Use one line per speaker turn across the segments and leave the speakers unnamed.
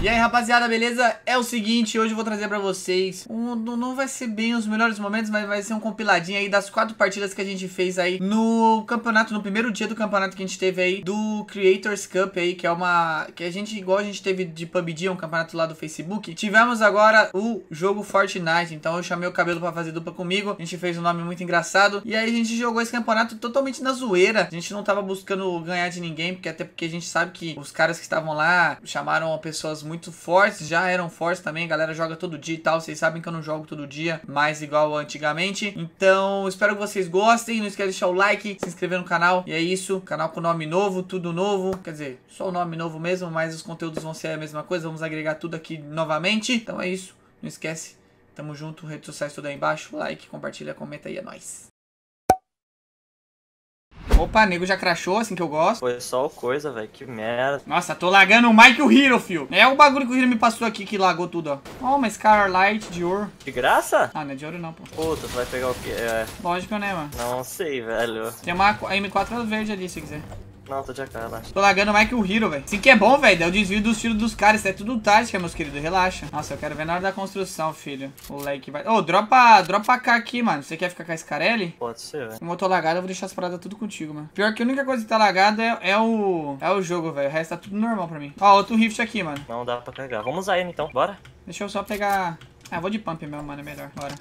E aí, rapaziada, beleza? É o seguinte, hoje eu vou trazer pra vocês não vai ser bem os melhores momentos, mas vai ser um compiladinho aí das 4 partidas que a gente fez aí no campeonato, no primeiro dia do campeonato que a gente teve aí do Creators Cup aí, que é uma... que a gente, igual a gente teve de PUBG, um campeonato lá do Facebook, tivemos agora o jogo Fortnite. Então eu chamei o Cabelo pra fazer dupla comigo, a gente fez um nome muito engraçado, e aí a gente jogou esse campeonato totalmente na zoeira. A gente não tava buscando ganhar de ninguém, até porque a gente sabe que os caras que estavam lá chamaram pessoas muito fortes, já eram fortes também, a galera joga todo dia e tal, vocês sabem que eu não jogo todo dia, mais igual antigamente. Então espero que vocês gostem, não esquece de deixar o like, se inscrever no canal, e é isso, canal com nome novo, tudo novo, quer dizer, só o nome novo mesmo, mas os conteúdos vão ser a mesma coisa, vamos agregar tudo aqui novamente. Então é isso, não esquece, tamo junto, redes sociais tudo aí embaixo, like, compartilha, comenta aí, é nóis. Opa, nego já crashou, assim que eu gosto.
Foi só coisa, velho, que merda.
Nossa, tô lagando o Mike e o Hero, fio. É o bagulho que o Hero me passou aqui que lagou tudo, ó. Ó, uma Scarlight de ouro.
De graça?
Ah, não é de ouro não, pô.
Puta, tu vai pegar o quê? É...
Lógico, né, mano?
Não sei, velho.
Tem uma M4 verde ali, se quiser.
Não, tô de AK, relaxa.
Tô lagando mais que o Hero, velho. Assim que é bom, velho. É o desvio dos tiros dos caras. Isso é tudo tática, meus queridos. Relaxa. Nossa, eu quero ver na hora da construção, filho. O lag vai... Ô, dropa AK aqui, mano. Você quer ficar com a Scarelli?
Pode ser, velho.
Como eu tô lagado, eu vou deixar as paradas tudo contigo, mano. Pior que a única coisa que tá lagada é o jogo, velho. O resto tá tudo normal pra mim. Ó, outro rift aqui, mano.
Não dá pra carregar. Vamos usar ele, então. Bora?
Deixa eu só pegar... Ah, vou de pump mesmo, mano. É melhor. Bora.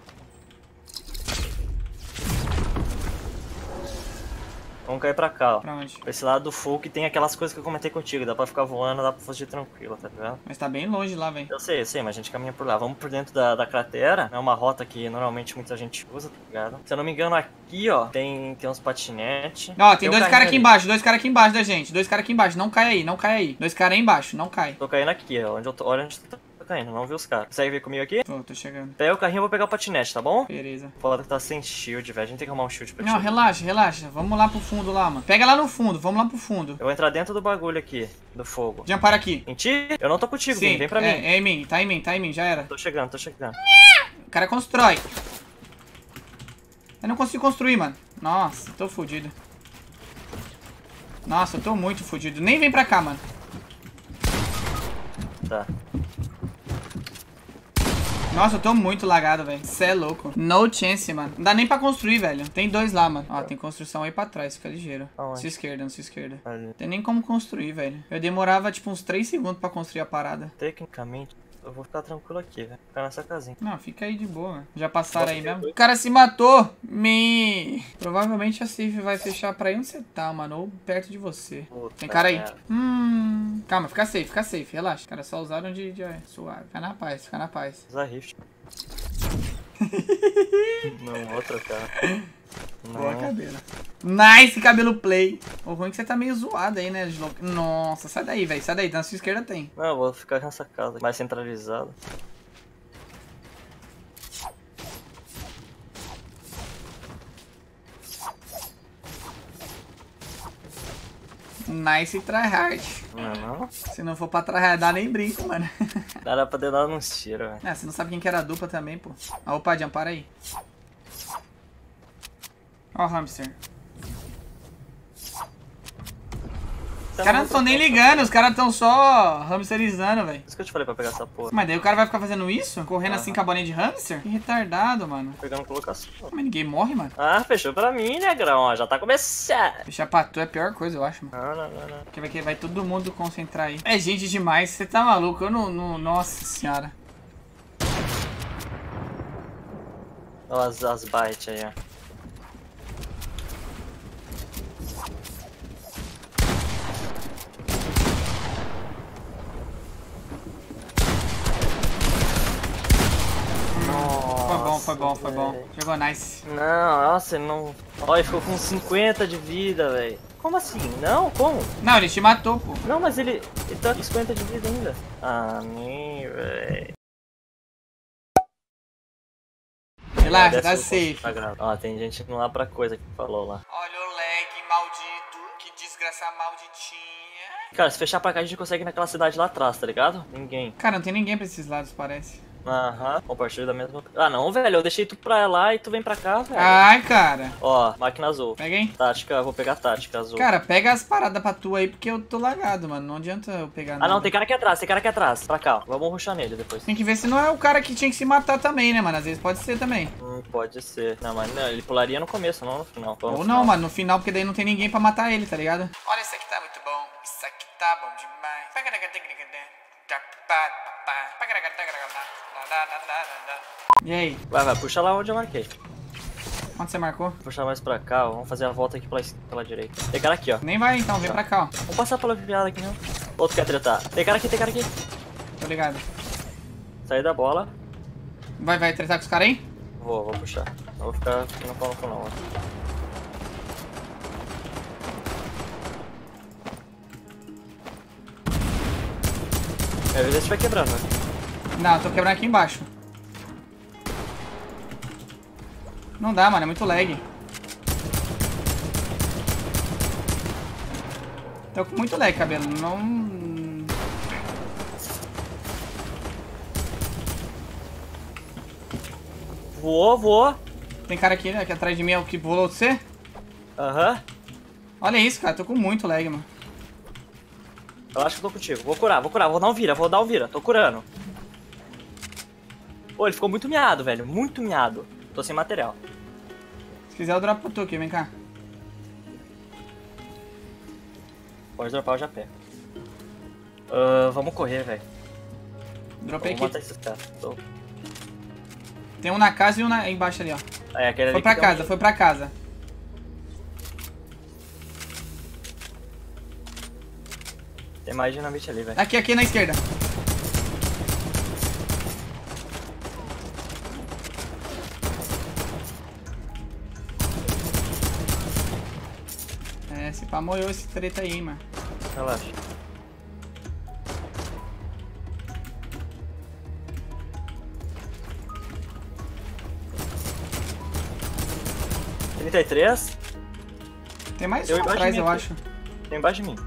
Vamos cair pra cá, ó.
Pra onde?
Pra esse lado do full que tem aquelas coisas que eu comentei contigo. Dá pra ficar voando, dá pra fugir tranquilo, tá ligado?
Mas tá bem longe lá, velho.
Eu sei, mas a gente caminha por lá. Vamos por dentro da cratera. É uma rota que normalmente muita gente usa, tá ligado? Se eu não me engano, aqui, ó, tem uns patinetes.
Ó, tem dois caras aqui
ali
embaixo. Dois caras aqui embaixo da gente. Dois caras aqui embaixo. Não cai aí, não cai aí. Dois caras aí embaixo, não cai.
Tô caindo aqui, ó. Onde eu tô, olha onde tu tá caindo, não vi os caras. Consegue vir comigo aqui?
Tô chegando.
Pega o carrinho, eu vou pegar o patinete, tá bom?
Beleza.
Foda que tá sem shield, velho. A gente tem que arrumar um shield pra ti.
Não, relaxa, relaxa. Vamos lá pro fundo lá, mano. Pega lá no fundo, vamos lá pro fundo.
Eu vou entrar dentro do bagulho aqui, do fogo.
Jumpar aqui.
Em ti? Eu não tô contigo,
Sim,
vem pra mim.
É em mim, tá em mim, tá em mim, já era.
Tô chegando, tô chegando.
O cara constrói. Eu não consigo construir, mano. Nossa, tô fudido. Nossa, eu tô muito fudido. Nem vem pra cá, mano.
Tá.
Nossa, eu tô muito lagado, velho. Cê é louco. No chance, mano. Não dá nem pra construir, velho. Tem dois lá, mano. Ó, tem construção aí pra trás. Fica ligeiro.
Aonde?
Sua esquerda, na sua esquerda.
Ali.
Tem nem como construir, velho. Eu demorava, tipo, uns 3 segundos pra construir a parada.
Tecnicamente, eu vou ficar tranquilo aqui, velho. Ficar nessa casinha.
Não, fica aí de boa, mano. Já passaram aí mesmo? O cara se matou. Provavelmente a safe vai fechar pra aí onde você tá, mano. Ou perto de você.
Puta
Tem cara aí.
merda.
Calma, fica safe, relaxa. Os caras só usaram de suave. Fica na paz, fica na paz.
Usa rift. Não, vou trocar.
Boa
Não.
cabelo. Nice cabelo play. O ruim é que você tá meio zoado aí, né? Nossa, sai daí, velho. Sai daí. Na sua esquerda tem.
Não, eu vou ficar nessa casa mais centralizada.
Nice tryhard.
Não.
Se não for pra tryhardar, nem brinco, mano.
Dá pra ter dado uns tiros, velho.
É, você não sabe quem que era a dupla também, pô. Ah, opa, Jam, para aí. Ó o hamster. Os caras não estão nem ligando, os caras estão só hamsterizando, velho.
Isso que eu te falei pra pegar essa porra.
Mas daí o cara vai ficar fazendo isso? Correndo assim com a bolinha de hamster? Que retardado, mano.
Pegando colocação.
Mas ninguém morre, mano.
Ah, fechou pra mim, negrão, ó. Já tá começando.
Fechar pra tu é a pior coisa, eu acho, mano.
Não.
Porque vai todo mundo concentrar aí. É gente demais, você tá maluco? Eu não... Nossa senhora.
Olha as bites aí, ó.
Foi bom.
Véio.
Jogou nice.
Não, nossa, ele não... Olha, ele ficou com 50 de vida, velho. Como assim? Não? Como?
Não, ele te matou, pô.
Não, mas ele tá com 50 de vida ainda. Ah, nem, velho.
Relaxa, tá safe.
Ó, tem gente indo lá pra coisa que falou lá.
Olha o lag maldito. Que desgraça malditinha.
Cara, se fechar pra cá a gente consegue ir naquela cidade lá atrás, tá ligado? Ninguém.
Cara, não tem ninguém pra esses lados, parece.
Aham, compartilha da mesma... Ah, não, velho, eu deixei tu pra lá e tu vem pra cá, velho.
Ai, cara.
Ó, máquina azul.
Pega aí.
Tática, vou pegar tática azul.
Cara, pega as paradas pra tu aí, porque eu tô lagado, mano. Não adianta eu pegar nada.
Ah, não, tem cara aqui atrás, tem cara aqui atrás. Pra cá, ó. Vamos rushar nele depois.
Tem que ver se não é o cara que tinha que se matar também, né, mano? Às vezes pode ser também.
Pode ser. Não, mas não, ele pularia no começo, não no final.
Ou não, mano, no final, porque daí não tem ninguém pra matar ele, tá ligado? Olha, isso aqui tá muito bom. Isso aqui tá bom demais. E aí?
Vai, puxa lá onde eu marquei.
Onde você marcou?
Vou puxar mais pra cá, ó. Vamos fazer a volta aqui pela direita. Tem cara aqui, ó.
Nem vai então, vem pra cá, ó.
Vamos passar pela piada aqui, não. Outro quer tretar. Tem cara aqui, tem cara aqui.
Tô ligado.
Sair da bola.
Vai tretar com os caras aí?
Vou puxar. Não vou ficar aqui no pau não, ó. Minha vida estiver quebrando, né?
Não, tô quebrando aqui embaixo. Não dá, mano, é muito lag. Tô com muito lag, cabelo. Não...
Voou.
Tem cara aqui, né? Aqui atrás de mim é o que pulou de você?
Aham.
Olha isso, cara. Tô com muito lag, mano.
Eu acho que eu tô contigo. Vou curar. Vou dar um vira. Tô curando. Pô, ele ficou muito miado, velho. Muito miado. Tô sem material.
Se quiser eu dropo pro tu aqui, vem cá.
Pode dropar, eu já pego. Vamos correr, velho.
Dropei
Vamos
aqui.
matar esses caras.
Tem um na casa e um embaixo ali, ó.
É, aquele
Foi
ali
pra
que
casa,
deu
foi pra casa.
Tem mais dinamite ali, velho.
Aqui na esquerda. É, se pá, moeu esse treta aí, mano.
Relaxa. (33)
Tem mais
Eu
um
embaixo
atrás,
de mim
eu
aqui.
acho.
Tem embaixo de mim.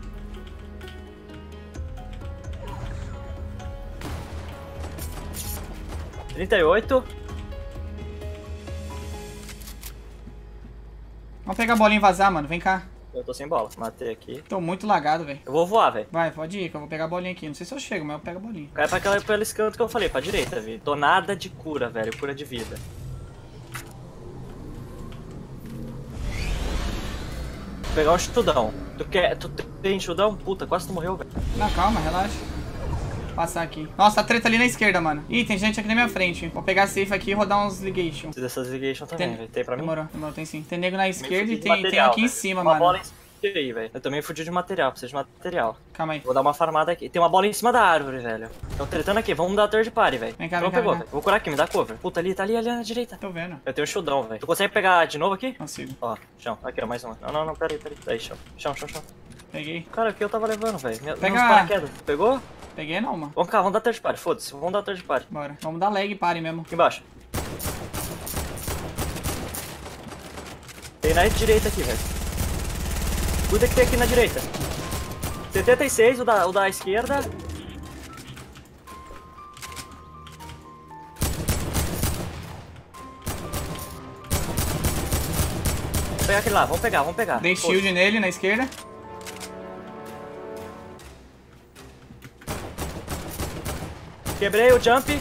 (38)
Vamos pegar a bolinha e vazar, mano. Vem cá.
Eu tô sem bola. Matei aqui.
Tô muito lagado, velho.
Eu vou voar, velho.
Vai, pode ir, que eu vou pegar a bolinha aqui. Não sei se eu chego, mas eu pego a bolinha.
Cai pra pelo canto que eu falei, pra direita, velho. Tô nada de cura, velho. Cura de vida. Vou pegar um chudão. Tu tem chudão? Puta, quase tu morreu, velho.
Não, calma, relaxa. Passar aqui. Nossa, a treta ali na esquerda, mano. Ih, tem gente aqui na minha frente. Vou pegar a safe aqui e rodar uns ligation.
Preciso dessas ligation também, velho. Tem pra mim?
Demorou, tem sim. Tem nego na esquerda
Fudi
e
de
tem
material,
aqui em
velho.
cima,
Uma
mano.
bola em cima aí, velho. Eu também fudi de material, preciso de material.
Calma aí.
Vou dar uma farmada aqui. Tem uma bola em cima da árvore, velho. Tão tretando aqui, vamos dar third party, velho.
Vem cá,
Não
vem cá,
pegou,
vem cá.
velho. Vou curar aqui, me dá cover. Puta, tá ali na direita.
Tô vendo.
Eu tenho um shieldão, velho. Tu consegue pegar de novo aqui?
Consigo.
Ó, chão. Aqui, ó, mais uma. Não, pera aí. Aí, chão. Chão.
Peguei.
Cara, aqui eu tava levando, velho.
Pega-
Meus paraquedas. Pegou?
Peguei não, mano.
Vamos cá, vamos dar third party. Foda-se, vamos dar third party.
Bora. Vamos dar lag pare mesmo.
Aqui embaixo. Tem na direita aqui, velho. Cuida que tem aqui na direita. 76, o da esquerda. Vamos pegar aquele lá, vamos pegar.
Dei shield nele na esquerda.
Quebrei o jump.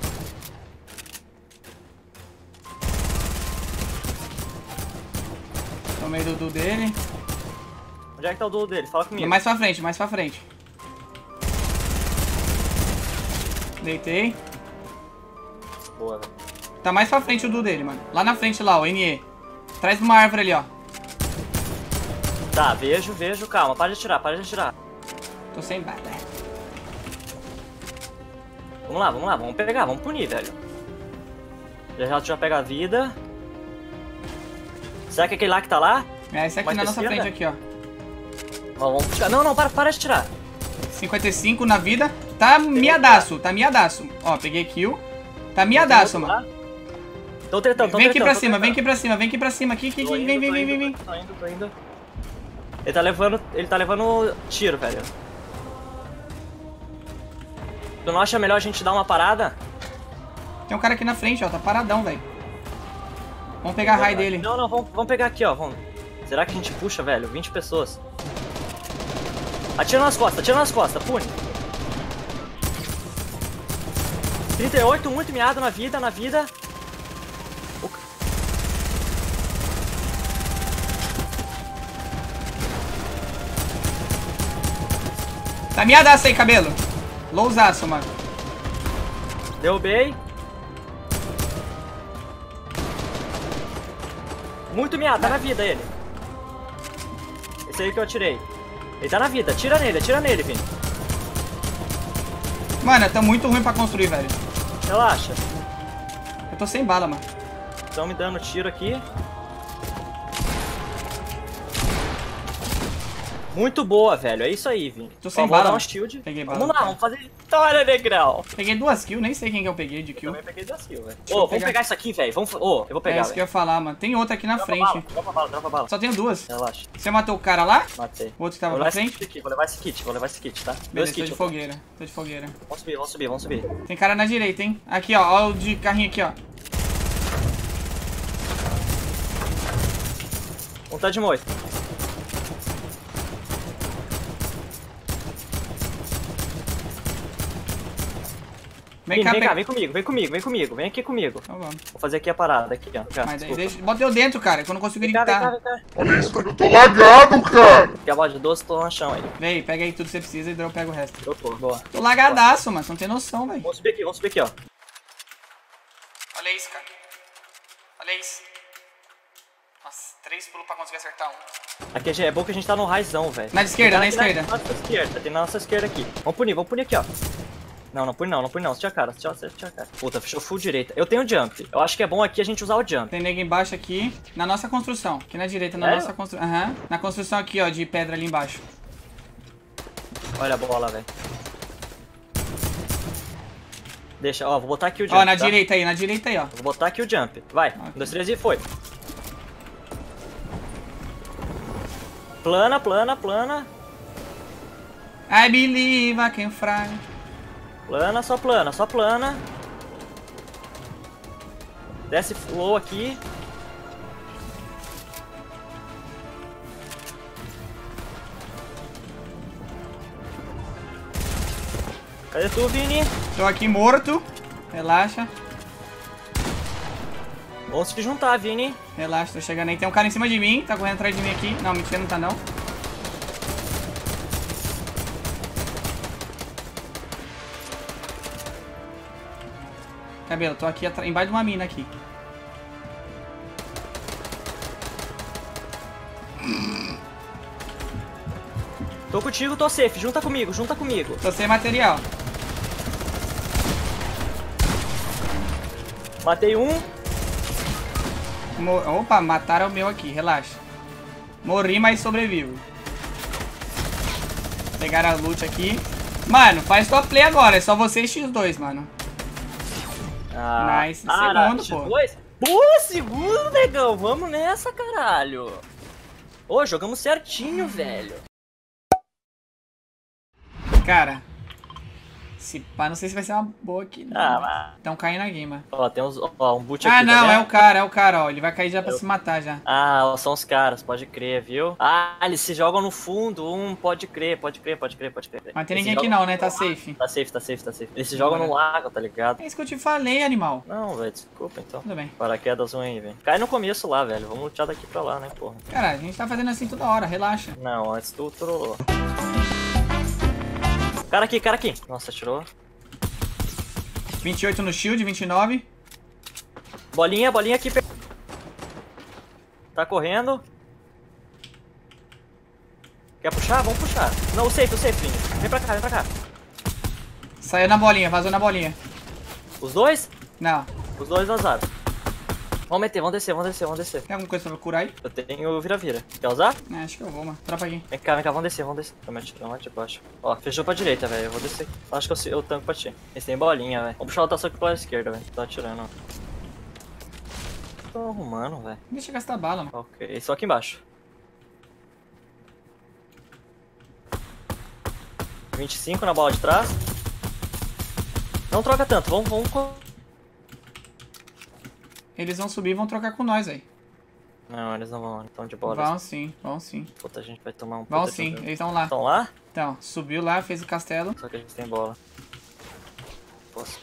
Tomei do dele.
Onde é que tá o duo dele? Fala comigo.
Mais pra frente. Deitei.
Boa, velho.
Tá mais pra frente o do dele, mano. Lá na frente, lá, o NE. Atrás de uma árvore ali, ó.
Tá, vejo. Calma, para de atirar.
Tô sem bala.
Vamos lá, vamos pegar, vamos punir, velho. Já tu já pega a vida. Será que é aquele lá que tá lá?
É, esse aqui
Mais
na
pra
nossa
esquerda?
frente, aqui, ó.
Ó, vamos buscar. Não, para de tirar.
55 na vida. Tá miadaço. Ó, peguei kill. Tá miadaço, mano.
Tô tretando,
Vem aqui pra cima. Aqui.
Tô
Vem.
indo. Tô indo. Ele tá levando tiro, velho. Tu não acha melhor a gente dar uma parada?
Tem um cara aqui na frente, ó. Tá paradão, velho. Vamos pegar a raio dele.
Não, vamos pegar aqui, ó. Vamos. Será que a gente puxa, velho? 20 pessoas. Atira nas costas, pune. 38, muito miado na vida.
Tá miadaço aí, cabelo. Lousaço, mano.
Derrubei. Muito miado, tá na vida ele. Esse aí que eu atirei. Ele tá na vida, atira nele, Vini.
Mano, tá muito ruim pra construir, velho.
Relaxa.
Eu tô sem bala, mano.
Estão me dando tiro aqui. Muito boa, velho. É isso aí, Vini.
Tô sem
Vou dar
bala.
um shield.
Peguei bala.
Vamos lá, vamos fazer vitória, negrão.
Peguei 2 kills, nem sei quem que eu peguei de kill.
Também peguei 2 kills, velho.
eu
Ô, vamos
pegar.
pegar isso aqui, velho. Vamos... Ô, eu vou pegar,
É isso que eu ia falar, mano. Tem outra aqui na frente.
Dropa bala.
Só tenho 2.
Relaxa.
Você matou o cara lá?
Matei.
O outro que tava
Vou
pra
levar esse
frente?
kit aqui, vou levar esse kit, tá? Dois
Beleza, tô
kits.
de fogueira. Tô de fogueira.
Vamos subir.
Tem cara na direita, hein? Aqui, ó. Ó o de carrinho aqui, ó.
Um tá de moito.
Vem cá,
Vem comigo. Vem aqui comigo.
Então vamos.
Vou fazer aqui a parada, aqui, ó. Já,
Mas daí
desculpa.
deixa... Bota eu dentro, cara, que eu não consigo
Vem cá.
gritar.
Olha isso, eu tô lagado, cara!
Aqui a bola de 12, tô no chão aí.
Vem, pega aí tudo que você precisa e eu pego o resto.
Dropou, boa.
Tô lagadaço, mano. Você não tem noção, velho.
Vamos subir aqui, ó.
Olha isso, cara. Olha isso. Nossa, 3 pulos pra conseguir acertar um.
Aqui é bom que a gente tá no raizão, velho.
Na esquerda,
Tem
na
cara
esquerda.
aqui na nossa esquerda. Tem na nossa esquerda aqui. Vamos punir aqui, ó. Não pune não. Você tinha cara. Puta, fechou full direita. Eu tenho jump. Eu acho que é bom aqui a gente usar o jump.
Tem nego embaixo aqui, na nossa construção. Aqui na direita, na
É?
nossa construção. Aham. Na construção aqui, ó, de pedra ali embaixo.
Olha a bola, velho. Deixa, ó, vou botar aqui o jump,
Ó, na
tá?
direita aí, ó.
Vou botar aqui o jump. Vai.
Ok.
1, 2, 3 e foi. Plana.
I believe I can fly.
Só plana. Desce flow aqui. Cadê tu, Vini?
Tô aqui morto. Relaxa.
Vamos se juntar, Vini.
Relaxa, tô chegando aí. Tem um cara em cima de mim, tá correndo atrás de mim aqui. Não, mentira, não tá não. Cabelo, tô aqui embaixo de uma mina aqui.
Tô contigo, tô safe. Junta comigo.
Tô sem material.
Matei um.
Opa, mataram o meu aqui, relaxa. Morri, mas sobrevivo. Pegaram a loot aqui. Mano, faz tua play agora, é só você e X2, mano. Nice. Segundo, pô.
Pô, segundo, negão. Vamos nessa, caralho. Ô, jogamos certinho, velho.
Cara, se pá, não sei se vai ser uma boa aqui, não.
Ah, mas...
Estão caindo aqui, mano.
Ó, tem uns... Ó, um boot aqui,
Ah, não,
tá
é
vendo?
o cara, ó. Ele vai cair já pra se matar já.
Ah, são os caras, pode crer, viu? Ah, eles se jogam no fundo, pode crer.
Mas tem
Eles
ninguém
se
aqui
jogam-
não, né? Tá safe.
Tá safe. Eles se jogam no lago, tá ligado?
É isso que eu te falei, animal.
Não, velho, desculpa então.
Tudo bem.
Paraquedas ruim aí, velho. Cai no começo lá, velho. Vamos lutar daqui pra lá, né, porra.
Cara, a gente tá fazendo assim toda hora, relaxa.
Não, antes tu trollou. Cara aqui. Nossa, tirou.
28 no shield, 29.
Bolinha aqui. Tá correndo. Quer puxar? Vamos puxar. Não, o safe, Vini. Vem pra cá.
Saiu na bolinha, vazou na bolinha.
Os dois?
Não.
Os dois vazaram. Vamos meter, vamos descer.
Tem alguma coisa pra curar aí?
Eu tenho vira-vira. Quer usar?
É, acho que eu vou, mano. Dropa aqui.
Vem cá, vamos descer. Vamos atirar lá de baixo. Ó, fechou pra direita, velho. Eu vou descer. Acho que eu tanco pra ti. Eles têm bolinha, velho. Vamos puxar o rotação aqui pra esquerda, velho. Tô atirando, ó. Tô arrumando, velho.
Deixa eu gastar bala, mano.
Ok, só aqui embaixo. 25 na bola de trás. Não troca tanto, vamos
Eles vão subir e vão trocar com nós aí.
Não, eles não vão, estão de bola.
Vão sim, vão sim.
Puta, a gente vai tomar um
Vão
puta
sim,
de um-
eles estão lá.
Estão lá?
Então, subiu lá, fez o castelo.
Só que a gente tem bola. Posso.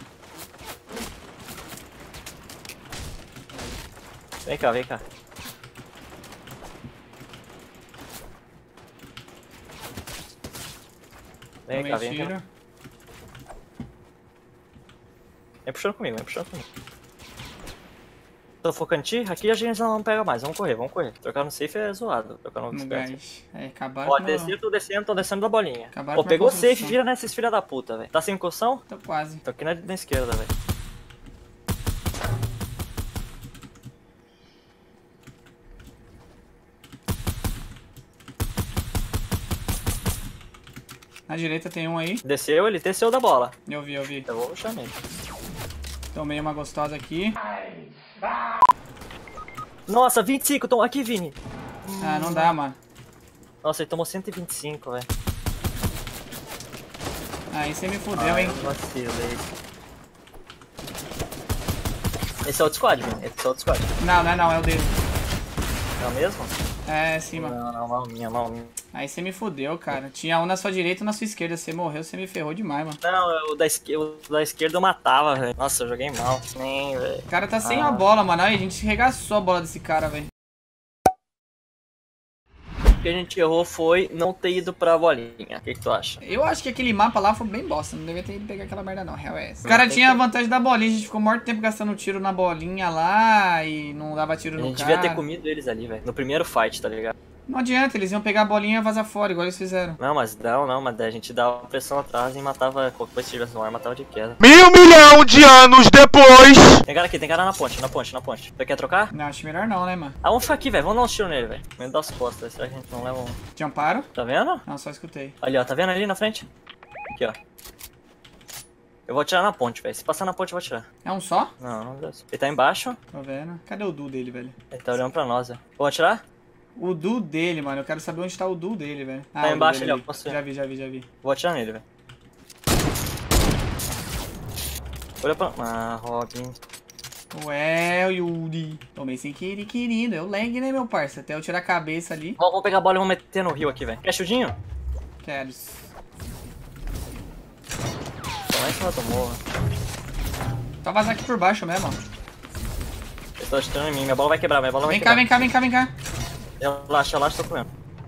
Vem cá, vem cá. Vem
Tomei
cá, vem
tiro.
cá. Vem puxando comigo, vem puxando comigo. Tô focando em ti, aqui a gente não pega mais, vamos correr, vamos correr. Trocar no safe é zoado, trocar no
No
disperso.
gás. É, acabaram
Ó,
com meu...
tô descendo da bolinha.
Acabaram
Ó,
com
pegou o
minha
safe,
construção.
vira nesses filha da puta, velho. Tá sem incursão?
Tô quase.
Tô aqui na esquerda, velho.
Na direita tem um aí.
Desceu, ele desceu da bola.
Eu vi, eu vi.
Eu vou puxar nele.
Tomei uma gostosa aqui.
Nossa, 25, tô aqui, Vini.
Ah, não dá, mano.
Nossa, ele tomou 125, velho.
Aí você me fudeu, hein.
Vacilei. Esse é outro squad, Vini. Esse é outro squad.
Não, não é não, é o dele.
É o mesmo?
É, sim, mano.
Não, mal minha.
Aí você me fudeu, cara. Tinha um na sua direita e um na sua esquerda. Você morreu, você me ferrou demais, mano.
Não, o da esquerda eu matava, velho. Nossa, eu joguei mal. Nem, velho.
O cara tá sem a bola, mano. Aí a gente regaçou a bola desse cara, velho.
O que a gente errou foi não ter ido pra bolinha. O que tu acha?
Eu acho que aquele mapa lá foi bem bosta. Não devia ter ido pegar aquela merda, não. Real é essa. O cara tinha a vantagem da bolinha. A gente ficou muito tempo gastando tiro na bolinha lá e não dava tiro
A
no
gente
cara.
devia ter comido eles ali, velho. No primeiro fight, tá ligado?
Não adianta, eles iam pegar a bolinha e vazar fora, igual eles fizeram.
Não, mas a gente dava pressão atrás e matava qualquer coisa que tivesse no ar, matava de queda.
1.000 milhão de anos depois.
Tem cara na ponte. Você quer trocar?
Não, acho melhor não, né, mano?
Ah, vamos ficar aqui, velho. Vamos dar um tiro nele, velho. Meio das costas. Será que a gente não leva um...
Te amparo?
Tá vendo?
Não, só escutei.
Ali, ó. Tá vendo ali na frente? Aqui, ó. Eu vou atirar na ponte, velho. Se passar na ponte, eu vou atirar.
É um só?
Não deu. Ele tá embaixo.
Tô vendo. Cadê o duo dele, velho?
Ele tá olhando pra nós, velho. Vou atirar?
O duo dele, mano. Eu quero saber onde tá o duo dele, velho.
Tá
o duo
embaixo
dele
ali, ó, posso ver.
Já vi.
Vou atirar nele, velho. Olha pra... Ah, Robin.
Ué, Yuri. Tomei sem querer, querido. É o lag, né, meu parça? Até eu tirar a cabeça ali.
Vamos pegar a bola e vamos meter no rio aqui, velho. Quer shieldinho?
Quero.
Tô lá em cima do morro.
Só vazar aqui por baixo mesmo, ó.
Eles estão atirando em mim. Minha bola vai quebrar,
Vem cá.
Relaxa, tô comendo.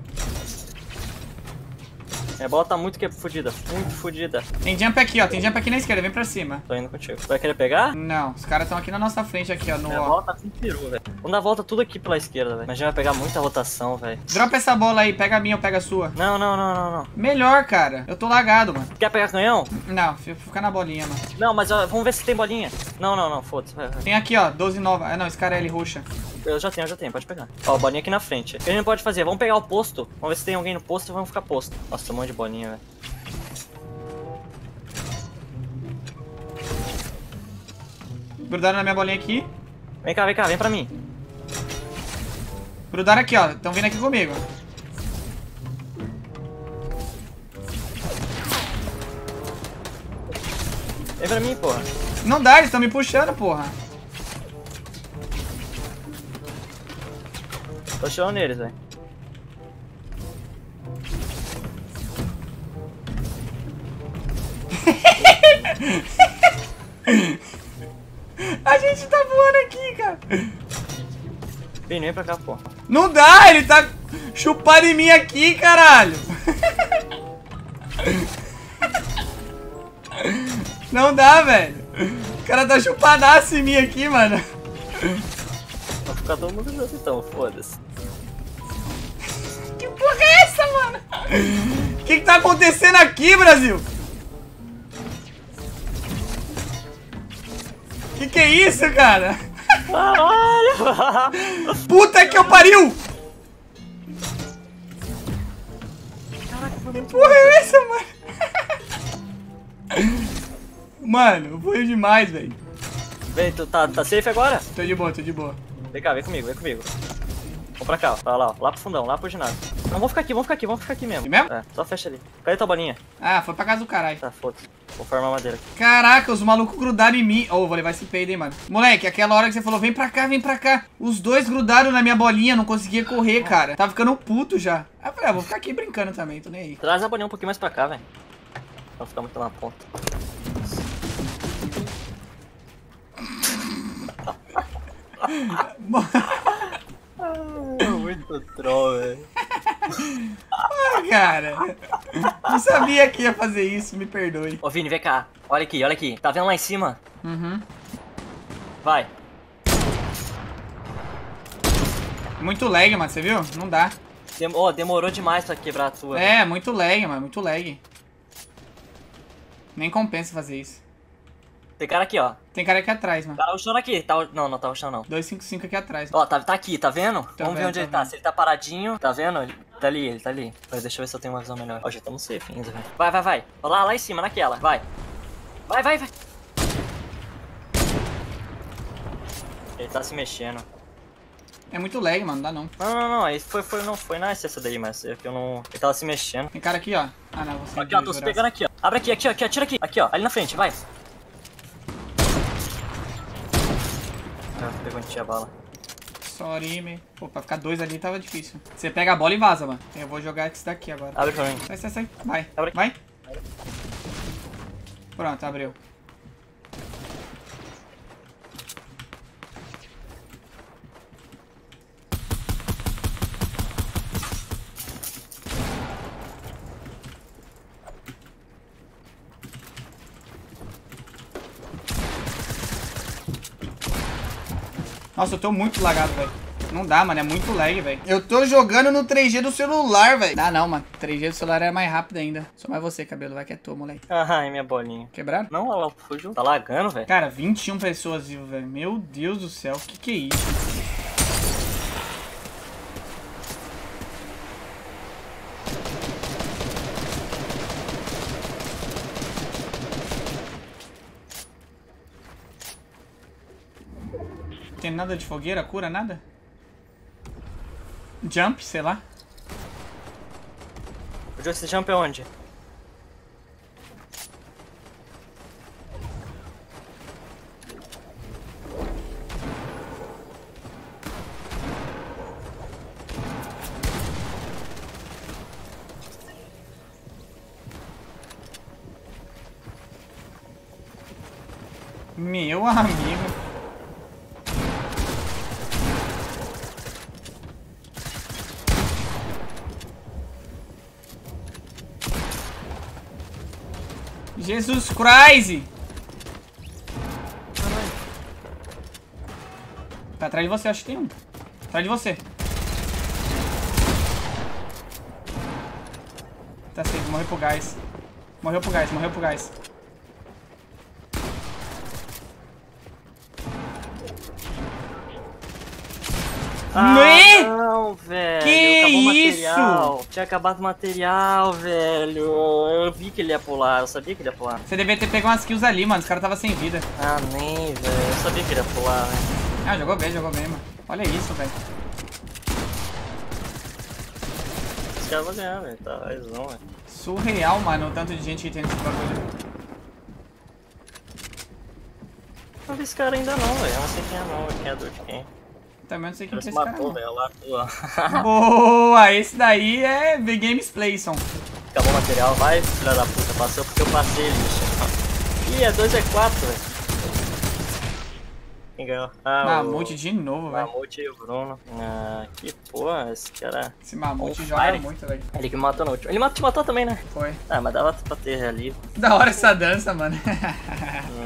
Minha bola tá muito fudida. Muito fudida.
Tem jump aqui, ó. Tem jump aqui na esquerda. Vem pra cima.
Tô indo contigo. Vai querer pegar?
Não, os caras estão aqui na nossa frente, aqui, ó. No,
Minha
ó.
bola tá com peru, velho. Vamos dar a volta tudo aqui pela esquerda, velho. Mas a gente vai pegar muita rotação, velho.
Dropa essa bola aí. Pega a minha ou pega a sua.
Não.
Melhor, cara. Eu tô lagado, mano.
Quer pegar canhão?
Não, fica na bolinha, mano.
Não, mas ó, vamos ver se tem bolinha. Não, foda-se. Vai.
Tem aqui, ó. 12 nova. Ah, não. Scarelli roxa.
Eu já tenho, pode pegar. Ó, bolinha aqui na frente. O que a gente pode fazer? Vamos pegar o posto. Vamos ver se tem alguém no posto e vamos ficar posto. Nossa, tem um monte de bolinha, velho.
Grudaram na minha bolinha aqui.
Vem cá, vem pra mim.
Grudaram aqui, ó. Estão vindo aqui comigo.
Vem pra mim, porra.
Não dá, eles estão me puxando, porra.
Tô atirando neles, velho.
A gente tá voando aqui, cara.
Vem pra cá, porra.
Não dá, ele tá chupado em mim aqui, caralho. Não dá, velho. O cara tá chupadaço em mim aqui, mano.
Vai ficar todo mundo junto então, foda-se.
Que porra é essa, mano? O que tá acontecendo aqui, Brasil? Que é isso, cara?
Caralho!
Puta que eu pariu! Que porra é essa, mano? Mano, foi demais, velho.
Vem, tu tá safe agora?
Tô de boa.
Vem cá, vem comigo. Vamos pra cá, ó. Lá pro fundão, lá pro ginásio. Não, vamos ficar aqui mesmo.
Aqui mesmo?
É, só fecha ali. Cadê tua bolinha?
Ah, foi pra casa do caralho.
Tá, foda-se. Vou farmar madeira aqui.
Caraca, os malucos grudaram em mim. Ô, vou levar esse peido, hein, mano. Moleque, aquela hora que você falou, vem pra cá, vem pra cá. Os dois grudaram na minha bolinha, não conseguia correr, cara. Tava ficando puto já. Aí eu falei, vou ficar aqui brincando também, tô nem aí.
Traz a bolinha um pouquinho mais pra cá, velho. Não ficar muito na ponta. Muito troll, velho.
Cara, não sabia que ia fazer isso, me perdoe.
Ô, Vini, vem cá. Olha aqui, olha aqui. Tá vendo lá em cima?
Uhum.
Vai.
Muito lag, mano, você viu? Não dá.
Demorou demais pra quebrar a tua.
É, muito lag, mano, muito lag. Nem compensa fazer isso.
Tem cara aqui, ó.
Tem cara aqui atrás, mano.
Tá o chão aqui. Não, não tá o chão, não.
255 aqui atrás.
Ó, tá aqui, tá vendo? Vamos ver
vendo,
onde ele
tô
tá.
vendo.
Se ele tá paradinho, tá vendo? Ele tá ali. Mas deixa eu ver se eu tenho uma visão melhor. Ó, já estamos safe ainda, velho. Vai. Lá em cima, naquela. Vai. Vai. Ele tá se mexendo.
É muito lag, mano, não dá não.
Não. Aí não foi nice essa daí, mas é que eu não... Ele tava se mexendo.
Tem cara aqui, ó. Ah, não, você
Aqui, ó, tô se pegando aqui, ó. Abre aqui, atira aqui. Aqui, ó, ali na frente, vai. Ah, pegou onde tinha bala.
Sorry, me. Pô, pra ficar dois ali tava difícil. Você pega a bola e vaza, mano. Eu vou jogar esse daqui agora.
Abre pra mim.
Sai. Vai.
Abre.
Vai. Pronto, abriu. Nossa, eu tô muito lagado, velho. Não dá, mano. É muito lag, velho. Eu tô jogando no 3G do celular, velho. Ah, não, mano. 3G do celular é mais rápido ainda. Só mais você, cabelo. Vai que é tua, moleque.
Ai, minha bolinha.
Quebraram?
Não, ela fugiu. Tá lagando, velho.
Cara, 21 pessoas vivas, velho. Meu Deus do céu. Que é isso? Tem nada de fogueira, cura, nada? Jump, sei lá.
O jogo esse jump é onde?
Meu amigo. Jesus Christ! Tá atrás de você, acho que tem um. Atrás de você. Tá safe, morreu pro gás. Morreu pro gás.
Não, velho.
Que
acabou o
isso?
material. Tinha acabado o material, velho. Eu vi que ele ia pular, eu sabia que ele ia pular.
Você devia ter pego umas kills ali, mano. Os caras tava sem vida.
Ah, nem, velho. Eu sabia que ele ia pular, velho.
Ah, jogou bem, mano. Olha isso, velho.
Os caras vão ganhar, velho. Tá, raizão, velho.
Surreal, mano, o tanto de gente que tem nesse bagulho.
Não vi esse cara ainda não, velho. Eu não sei quem é não, quem é dor de quem.
Também não sei quem
Ele
que é
se
esse cara,
matou,
não.
velho. Lá, ó.
Boa! Esse daí é The Games Playson.
Acabou o material, vai, filha da puta. Passou porque eu passei, lixo. Ih, é 2v4, velho. Quem ganhou?
Mamute de novo, velho.
Mamute e o Bruno. Ah, que porra, esse cara...
Esse Mamute
On
joga
fire.
muito, velho.
Ele que me matou no último. Ele te matou também, né?
Foi.
Ah, mas dava pra ter ali.
Da hora essa dança, mano.